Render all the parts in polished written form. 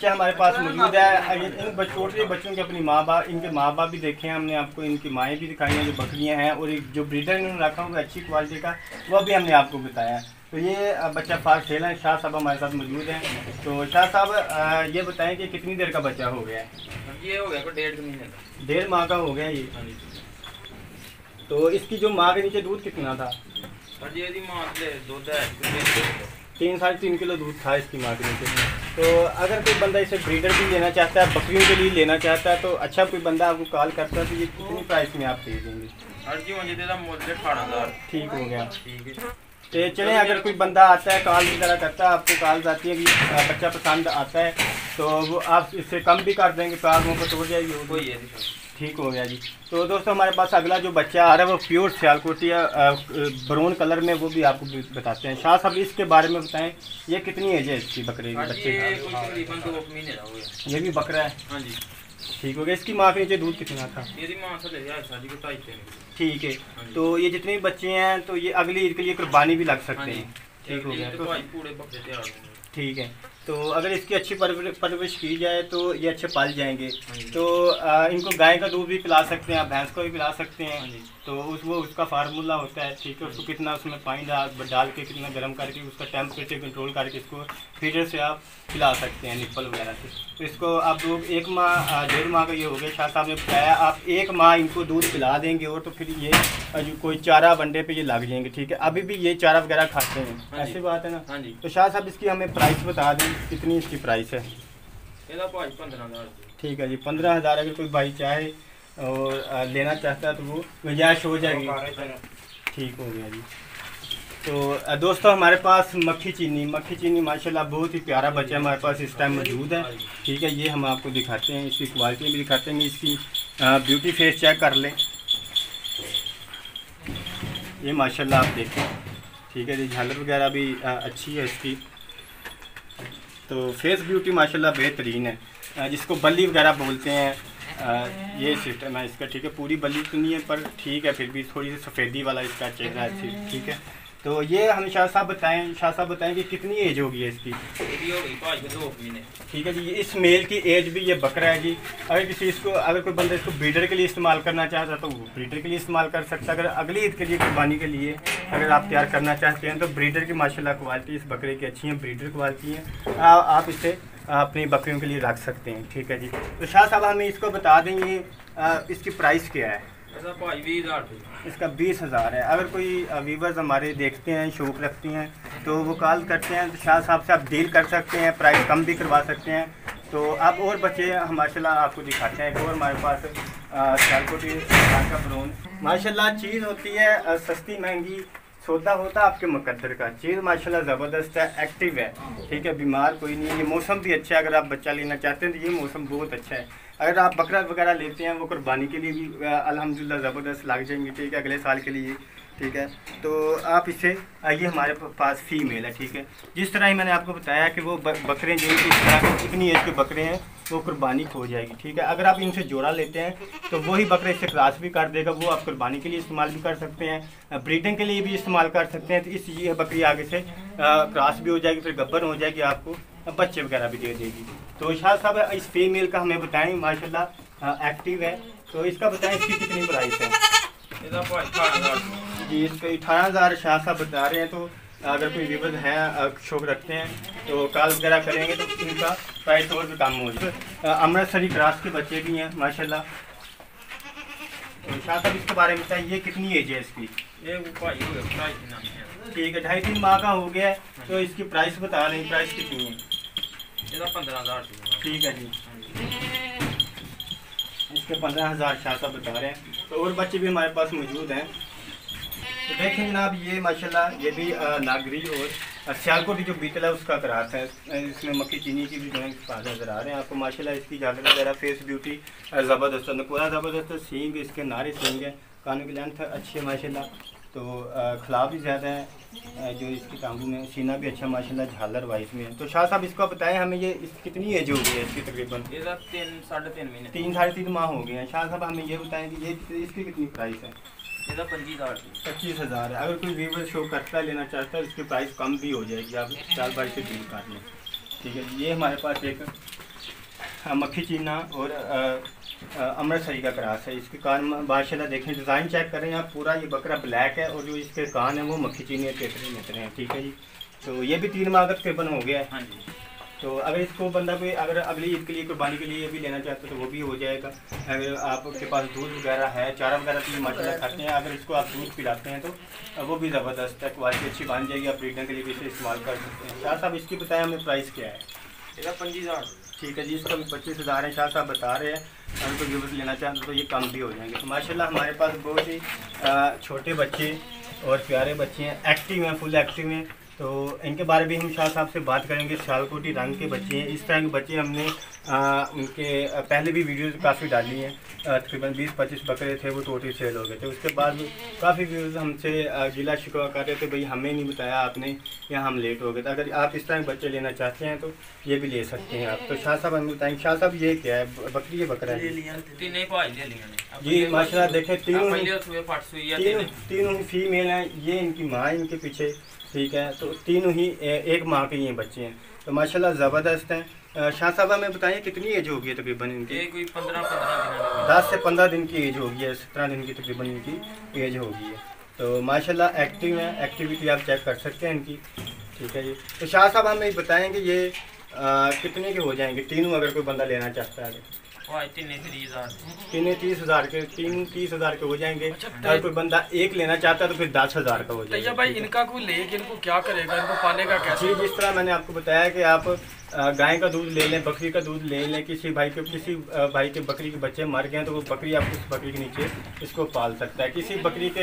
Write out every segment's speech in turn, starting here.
बच्चे हमारे पास मौजूद है। इन छोटे बच्चों के अपनी माँ बाप, इनके माँ बाप भी देखे हैं हमने आपको, इनकी माएँ भी दिखाई हैं जो बकरियाँ हैं, और एक जो ब्रीडर इन्होंने रखा होगा अच्छी क्वालिटी का वह भी हमने आपको बताया। तो ये बच्चा फार सेल है। शाह साहब हमारे साथ मौजूद हैं। तो शाह साहब ये बताएं कि कितनी देर का बच्चा हो गया है? ये हो गया 1.5 महीने का। 1.5 माह का हो गया ये। तो इसकी जो माँ के नीचे दूध कितना था? ये माँ दूध है 3-3.5 किलो दूध था इसकी माँ के नीचे। तो अगर कोई बंदा इसे ब्रीडर भी लेना चाहता है, बकरियों के लिए लेना चाहता है, तो अच्छा कोई बंदा आपको कॉल करता है तो ये कितनी प्राइस में आप दे देंगे? ठीक हो गया। तो चलें, अगर कोई बंदा आता है कॉल वगैरह करता है, आपको कॉल्स आती है कि बच्चा पसंद आता है, तो वो आप इससे कम भी कर देंगे, प्राइस वो तोड़ जाएगी वो कोई है। ठीक हो गया जी। तो दोस्तों हमारे पास अगला जो बच्चा आ रहा है वो प्योर सियालकोटी ब्राउन कलर में, वो भी आपको बताते हैं। शाह साहब इसके बारे में बताएं, ये कितनी एज है इसकी बकरे की? बच्चे ये भी बकरा है? हाँ जी। ठीक हो गया। इसकी माँ के नीचे दूध कितना था? ठीक है। तो ये जितने भी बच्चे हैं तो ये अगली ईद के लिए कुर्बानी भी लग सकते हैं। ठीक हो गया। तो ठीक है। तो अगर इसकी अच्छी परवरिश की जाए तो ये अच्छे पाल जाएंगे। तो इनको गाय का दूध भी पिला सकते हैं, आप भैंस को भी पिला सकते हैं। तो वो उसका फार्मूला होता है। ठीक है। उसको कितना उसमें पानी डाल के कितना गर्म करके उसका टेम्परेचर कंट्रोल करके इसको फीडर से आप पिला सकते हैं, निप्पल वगैरह से। तो इसको आप लोग 1 माह 1.5 माह का ये हो गया। शाह साहब ने बताया आप 1 माह इनको दूध पिला देंगे और तो फिर ये जो कोई चारा वनडे पे ये लग जाएंगे। ठीक है। अभी भी ये चारा वगैरह खाते हैं, ऐसी बात है ना? हाँ जी। तो शाह साहब इसकी हमें प्राइस बता दें, कितनी इसकी प्राइस है? 15,000। ठीक है जी। 15,000 अगर कोई भाई चाहे और लेना चाहता है तो वो गुंजाइश हो जाएगी। ठीक हो गया जी। तो दोस्तों हमारे पास मक्खी चीनी माशाल्लाह बहुत ही प्यारा बच्चा हमारे पास इस टाइम मौजूद है। ठीक है। ये हम आपको दिखाते हैं, इसकी क्वालिटी भी दिखाते हैं, इसकी ब्यूटी फेस चेक कर लें। ये माशाल्लाह आप देखें। ठीक है जी। झालर वगैरह भी अच्छी है इसकी। तो फेस ब्यूटी माशाल्लाह बेहतरीन है, जिसको बल्ली वगैरह बोलते हैं। ये सिस्टम है इसका। ठीक है। पूरी बल्ली तो नहीं है पर ठीक है, फिर भी थोड़ी सी सफ़ेदी वाला इसका चेहरा है। ठीक है। तो ये हम शाह साहब बताएं कि कितनी एज होगी इसकी? 2 महीने। ठीक है जी। इस मेल की एज भी ये बकरा है जी। अगर कोई बंदा इसको ब्रीडर के लिए इस्तेमाल करना चाहता है तो वो ब्रीडर के लिए इस्तेमाल कर सकता है। अगर अगली ईद के लिए कुर्बानी के लिए अगर आप तैयार करना चाहते हैं तो ब्रीडर की माशाल्लाह क्वालिटी इस बकरे की अच्छी है, ब्रीडर क्वालिटी है, आप इसे अपनी बकरियों के लिए रख सकते हैं। ठीक है जी। तो शाह साहब हमें इसको बता देंगे इसकी प्राइस क्या है? इसका 20,000 है। अगर कोई व्यूवर्स हमारे देखते हैं, शौक रखते हैं, तो वो कॉल करते हैं तो शाह साहब से आप डील कर सकते हैं, प्राइस कम भी करवा सकते हैं। तो आप और बच्चे माशाल्लाह आपको दिखाते हैं। और हमारे पास सियालकोटी का ब्राउन माशाल्लाह चीज़ होती है सस्ती महंगी, सौदा होता है आपके मुकद्दर का। चीज़ माशाल्लाह ज़बरदस्त है, एक्टिव है। ठीक है। बीमार कोई नहीं है। ये मौसम भी अच्छा है, अगर आप बच्चा लेना चाहते हैं तो ये मौसम बहुत अच्छा है। अगर आप बकरा वगैरह लेते हैं वो कुर्बानी के लिए भी अल्हम्दुलिल्लाह ज़बरदस्त लग जाएंगे। ठीक है। अगले साल के लिए। ठीक है। तो आप इसे ये हमारे पास फीमेल है। ठीक है। जिस तरह ही मैंने आपको बताया कि वो बकरे जो इस तरह इतनी एज के बकरे हैं वो कुर्बानी हो जाएगी। ठीक है। अगर आप इनसे जोड़ा लेते हैं तो वही बकरे इससे क्रॉस भी कर देगा, वो आप कुर्बानी के लिए इस्तेमाल भी कर सकते हैं, ब्रीडिंग के लिए भी इस्तेमाल कर सकते हैं। तो इस ये बकरी आगे से क्रॉस भी हो जाएगी, फिर गब्बर हो जाएगी, आपको बच्चे वगैरह भी दे देगी। तो शाह साहब इस फीमेल का हमें बताएं, माशाल्लाह एक्टिव है, तो इसका बताएं इसकी कितनी प्राइस है? जी इसका 18,000 शाह साहब बता रहे हैं। तो अगर कोई व्यूवर है शौक रखते हैं तो कॉल वगैरह करेंगे तो इनका प्राइस और भी कम हो जाए। अमृतसरी क्रॉस के बच्चे भी हैं माशाल्लाह। तो शाह साहब इसके बारे में बताएं, ये कितनी एज है इसकी? ठीक है। 2.5-3 माह का हो गया है। तो इसकी प्राइस बता रहे हैं, प्राइस कितनी है? 15,000। ठीक है जी। इसके 15,000 शाह साहब बता रहे हैं। तो और बच्चे भी हमारे पास मौजूद हैं। तो देखें जनाब, ये माशाल्लाह ये भी नागरी और सियालकोटी जो बीतल है उसका कराता है। इसमें मक्खी चीनी की भी जो है नज़र आ रहे हैं आपको। माशाल्लाह इसकी झालर वगैरह फेस ब्यूटी ज़बरदस्त है, पूरा ज़बरदस्त सींग, इसके नारे सींग है, कानों की लेंथ अच्छी है माशाल्लाह। तो खिलाफ भी ज़्यादा है जो इसकी टांगों में, सीना भी अच्छा माशाल्लाह झालर वाइस में है। तो शाह साहब इसको बताएं हमें, ये कितनी एज हो गई है इसकी? तकरीबन 3-3.5 महीने। 3-3.5 माह हो गए हैं। शाह साहब हमें ये बताएं कि ये इसकी कितनी प्राइस है? 25,000 है। अगर कोई व्यूवर शो करता है, लेना चाहता है, इसकी प्राइस कम भी हो जाएगी, आप 4 बार से डील कर लें। ठीक है। ये हमारे पास एक मक्खी चीना और अमृतसरी का क्रॉस है। इसके कान माशाल्लाह देखें, डिज़ाइन चेक करें आप, पूरा ये बकरा ब्लैक है और जो इसके कान है वो मक्खी चीनी तेतरे हैं। ठीक है जी, तो ये भी 3 माह का तकरीबन हो गया है। हाँ जी। तो अगर इसको बंदा कोई अगर अगली ईद के लिए कुर्बानी के लिए भी लेना चाहते हो तो वो भी हो जाएगा। अगर आपके पास दूध वगैरह है, चारा वगैरह तो माशाल्लाह खाते हैं, अगर इसको आप दूध पिलाते हैं तो वो भी ज़बरदस्त है, क्वालिटी अच्छी बन जाएगी, आप ब्रीडर के लिए भी इसे इस्तेमाल कर सकते हैं। शाह साहब इसकी बताएं हमें प्राइस क्या है? इसका 25,000। ठीक है जी, इसका भी 25,000 है। शाह साहब बता रहे हैं, अगर कोई व्यूअर्स लेना चाहते हैं तो ये कम भी हो जाएंगे। तो माशाल्लाह हमारे पास बहुत ही छोटे बच्चे और प्यारे बच्चे हैं, एक्टिव हैं, फुल एक्टिव हैं। तो इनके बारे में हम शाह साहब से बात करेंगे। शालकोटी रंग के बच्चे हैं, इस तरह के बच्चे हमने उनके पहले भी वीडियोस काफ़ी डाली हैं। तकरीबन 20-25 बकरे थे, वो टोटली सेल हो गए थे। उसके बाद काफ़ी व्यूज़ हमसे गिला शिकवा कर रहे थे, भाई हमें नहीं बताया आपने या हम लेट हो गए थे। अगर आप इस तरह के बच्चे लेना चाहते हैं तो ये भी ले सकते हैं आप। तो शाह साहब हमें बताएंगे, शाह साहब ये क्या है, बकरी ये बकरा है जी? माशाल्लाह देखें, तीनों ही फीमेल हैं, ये इनकी माँ है इनके पीछे। ठीक है, तो तीनों ही 1 माह के ये बच्चे हैं, तो माशाल्लाह ज़बरदस्त हैं। शाह साहब हमें बताइए कितनी एज होगी है तकरीबन इनकी? कोई 15 दिन, 10 से 15 दिन की एज होगी है, 17 दिन की तकरीबन इनकी एज होगी है। तो माशाल्लाह एक्टिव है, एक्टिविटी आप चेक कर सकते हैं इनकी। ठीक है जी, तो शाह साहब हमें बताएंगे ये कितने के हो जाएंगे तीनों, अगर कोई बंदा लेना चाहता है? 30,000 के, 30,000 के हो जाएंगे। अगर कोई बंदा एक लेना चाहता है तो फिर 10,000 का हो जाएगा। तो भाई इनका कोई लेके इनको क्या करेगा, इनको पाने का कैसे? जी, जिस तरह मैंने आपको बताया कि आप गाय का दूध ले लें, बकरी का दूध ले लें, किसी भाई के बकरी के बच्चे मर गए हैं तो वो बकरी आप उस बकरी के नीचे इसको पाल सकता है। किसी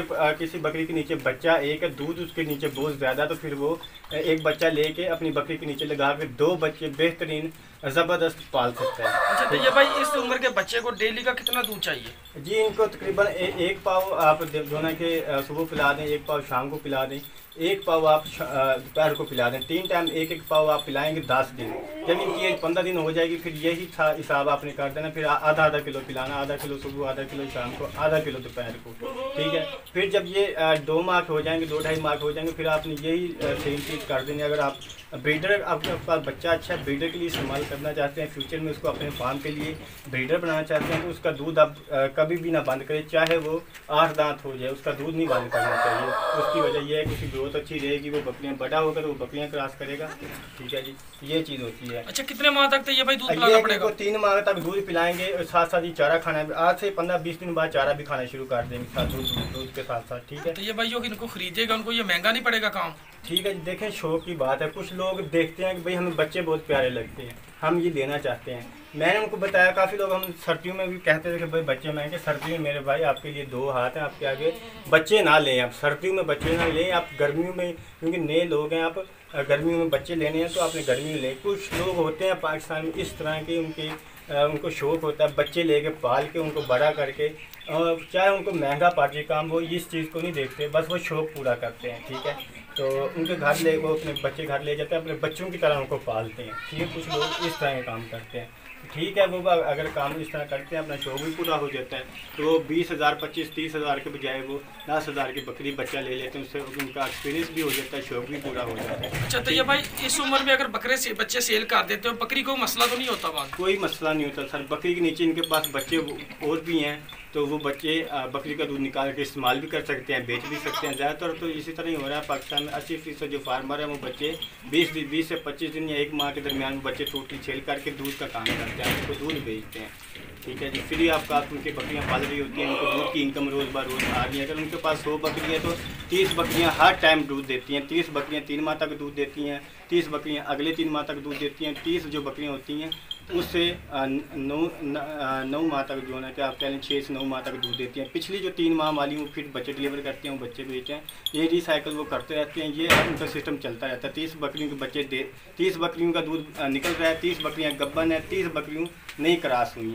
बकरी के नीचे बच्चा एक है, दूध उसके नीचे बहुत ज़्यादा, तो फिर वो एक बच्चा लेके अपनी बकरी के नीचे लगा के 2 बच्चे बेहतरीन ज़बरदस्त पाल सकता है। अच्छा, तो ये भाई इस उम्र के बच्चे को डेली का कितना दूध चाहिए? जी, इनको तकरीबन 1 पाव आप दोनों के सुबह पिला दें, 1 पाव शाम को पिला दें, 1 पाव आप दोपहर को पिला दें। 3 टाइम 1-1 पाव आप पिलाएंगे 10 दिन। जब इनकी एज 15 दिन हो जाएगी फिर यही हिसाब आपने कर देना, फिर आधा किलो पिलाना, आधा किलो सुबह, आधा किलो शाम को, आधा किलो दोपहर को। ठीक है, फिर जब ये 2 माह के हो जाएंगे, 2-2.5 माह के हो जाएंगे, फिर आपने यही सेम चीज़ कर देंगे। अगर आप ब्रीडर, आपके पास बच्चा अच्छा ब्रीडर के लिए इस्तेमाल करना चाहते हैं, फ्यूचर में उसको अपने फार्म के लिए ब्रीडर बनाना चाहते हैं, तो उसका दूध आप कभी भी ना बंद करें, चाहे वो 8 दांत हो जाए, उसका दूध नहीं बंद करना चाहिए। उसकी वजह यह है कि उसकी ग्रोथ अच्छी रहेगी, वो बकरियाँ बड़ा होकर वो बकरियाँ क्रॉस करेगा। ठीक है जी, ये चीज़ होती है। अच्छा, कितने माह तक तो ये भाई दूध पिलाना पड़ेगा? 3 माह तक दूध पिलाएंगे और साथ साथ ही चारा खाना, आज से 15-20 दिन बाद चारा भी खाना शुरू कर देंगे दूध के साथ साथ। ठीक है, तो ये भाई जो इनको खरीदेगा उनको ये महंगा नहीं पड़ेगा काम? ठीक है, देखें शौक की बात है, कुछ लोग देखते हैं कि भाई हमें बच्चे बहुत प्यारे लगते हैं, हम ये लेना चाहते हैं। मैंने उनको बताया, काफ़ी लोग हम सर्दियों में भी कहते थे कि भाई बच्चे महंगे, सर्दियों में मेरे भाई आपके लिए 2 हाथ हैं, आपके आगे बच्चे ना लें, आप सर्दियों में बच्चे ना लें, आप गर्मियों में, क्योंकि नए लोग हैं, आप गर्मियों में बच्चे लेने हैं तो आपने गर्मी में लें। कुछ लोग होते हैं पाकिस्तान में इस तरह के, उनको शौक़ होता है बच्चे लेके पाल के उनको बड़ा करके, चाहे उनको महंगा पार्टी काम वो इस चीज़ को नहीं देखते, बस वो शौक़ पूरा करते हैं। ठीक है, तो उनके घर वो अपने बच्चे घर ले जाते हैं, अपने बच्चों की तरह उनको पालते हैं। ठीक है, कुछ लोग इस तरह के काम करते हैं। ठीक है, वो अगर काम इस तरह करते हैं, अपना शौक भी पूरा हो जाता है, तो 20,000, 25-30,000 के बजाय वो 10,000 की बकरी बच्चा ले लेते हैं, उससे उनका एक्सपीरियंस भी हो जाता है, शौक भी पूरा हो जाता है। अच्छा, तो ये भाई इस उम्र में अगर बच्चे सेल कर देते हो, बकरी को मसला तो नहीं होता? बात कोई मसला नहीं होता सर, बकरी के नीचे इनके पास बच्चे और भी हैं, तो वो बच्चे बकरी का दूध निकाल के इस्तेमाल भी कर सकते हैं, बेच भी सकते हैं। ज़्यादातर तो इसी तरह ही हो रहा है पाकिस्तान में। 80% जो फार्मर है वो बच्चे 20 से 25 दिन या 1 माह के दरमियान बच्चे टोटली सेल करके दूध का काम करते हैं, उनको दूध बेचते हैं। ठीक है जी, फ्री आपका उनकी बकरियाँ पाल रही होती हैं, उनको दूध की इनकम रोज़ ब रोज़ आ रही है। अगर उनके पास 100 बकरी है तो 30 बकरियाँ हर टाइम दूध देती हैं। 30 बकरियाँ 3 माह तक दूध देती हैं, 30 बकरियाँ अगले 3 माह तक दूध देती हैं, 30 जो बकरियाँ होती हैं उससे 9 माह तक जो है ना, कि आप कह लें 6 से 9 माह तक दूध देती हैं। पिछली जो 3 माह वाली वो फिर बच्चे डिलीवर करते हैं, वो बच्चे बेचते हैं, ये रिसाइकिल वो करते रहते हैं, ये उनका सिस्टम चलता रहता है। 30 बकरियों के बच्चे 30 बकरियों का दूध निकल रहा है, 30 बकरियाँ गब्बन है, 30 बकरियों नई क्रॉस हुई हैं।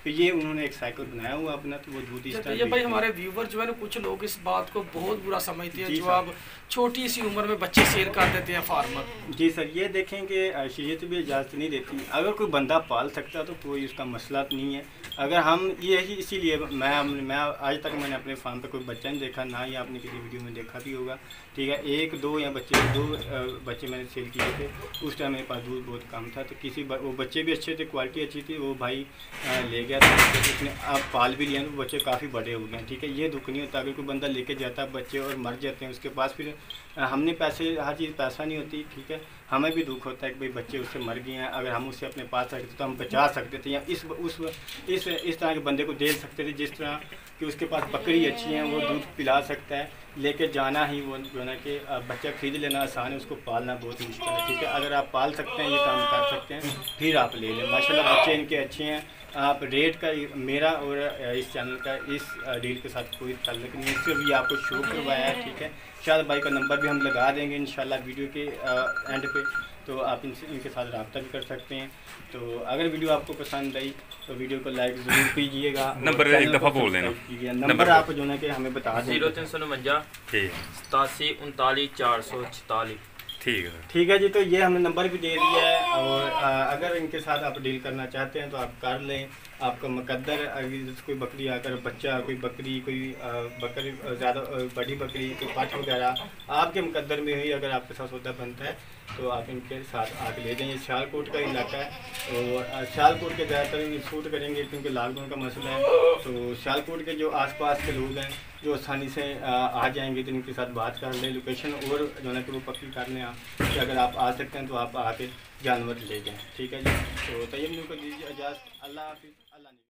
तो ये उन्होंने एक साइकिल बनाया हुआ अपना, तो वो दूध इस तो तरह ये भाई बेचते हैं। हमारे व्यूवर जो है ना, कुछ लोग इस बात को बहुत बुरा समझते हैं जी जो सर। अब छोटी सी उम्र में बच्चे सेल कर देते हैं फार्मर। जी सर, ये देखें कि शरीयत भी इजाज़त नहीं देती। अगर कोई बंदा पाल सकता तो कोई उसका मसला तो नहीं है। अगर हम ये ही, इसीलिए मैं आज तक मैंने अपने फार्म पे कोई बच्चा नहीं देखा, ना ही आपने किसी वीडियो में देखा भी होगा, ठीक है। एक दो बच्चे मैंने सेल किए थे, उस टाइम मेरे पास दूध बहुत कम था, तो वो बच्चे भी अच्छे थे, क्वालिटी अच्छी थी, वो भाई ले गया था, तो उसने अब पाल भी लिया, तो बच्चे काफ़ी बड़े हो गए, ठीक है। ये दुख नहीं होता अगर कोई बंदा लेके जाता है बच्चे और मर जाते हैं उसके पास, फिर हमने पैसे, हर चीज़ पैसा नहीं होती, ठीक है। हमें भी दुख होता है कि भाई बच्चे उससे मर गए हैं, अगर हम उसे अपने पास रखते तो हम बचा सकते थे, या इस तरह के बंदे को दे सकते थे, जिस तरह कि उसके पास बकरी अच्छी है, वो दूध पिला सकता है। लेके जाना ही वो जो है ना कि बच्चा खरीद लेना आसान है, उसको पालना बहुत मुश्किल है, ठीक है। अगर आप पाल सकते हैं, ये काम कर सकते हैं, फिर आप ले लें। माशाल्लाह बच्चे इनके अच्छे हैं। आप रेट का, मेरा और इस चैनल का इस डील के साथ कोई ताल्लुक नहीं है, सिर्फ ये आपको शो करवाया है, ठीक है। शायद भाई का नंबर भी हम लगा देंगे इंशाल्लाह वीडियो के एंड पे, तो आप इनके साथ रब्ता भी कर सकते हैं। तो अगर वीडियो आपको पसंद आई तो वीडियो को लाइक ज़रूर कीजिएगा। नंबर एक दफ़ा बोल देना। नंबर आप जो है कि हमें बता दें। 0349 ठीक 87 39 444। ठीक है सर। ठीक है जी, तो ये हमने नंबर भी दे दिया है, और अगर इनके साथ आप डील करना चाहते हैं तो आप कर लें। आपका मुकद्दर, अगर कोई बकरी आकर बच्चा, कोई बकरी, कोई बकरी ज़्यादा बड़ी बकरी, कोई पाठ वगैरह आपके मुकद्दर में हुई, अगर आपके साथ सौदा बनता है तो आप इनके साथ आके ले जाएँ। सियालकोट का इलाका है, और सियालकोट के ज़्यादातर शूट करेंगे क्योंकि लॉकडाउन का मसला है, तो सियालकोट के जो आसपास के लोग हैं जो आसानी से आ जाएंगे तो इनके साथ बात कर लें। लोकेशन और जो है कि वो पक्की कर लें आप, कि अगर आप आ सकते हैं तो आप आके जानवर ले जाएँ, ठीक है जी। तो तैयब को दीजिए इजाज़त। अल्लाह हाफिज़। अल्लाह।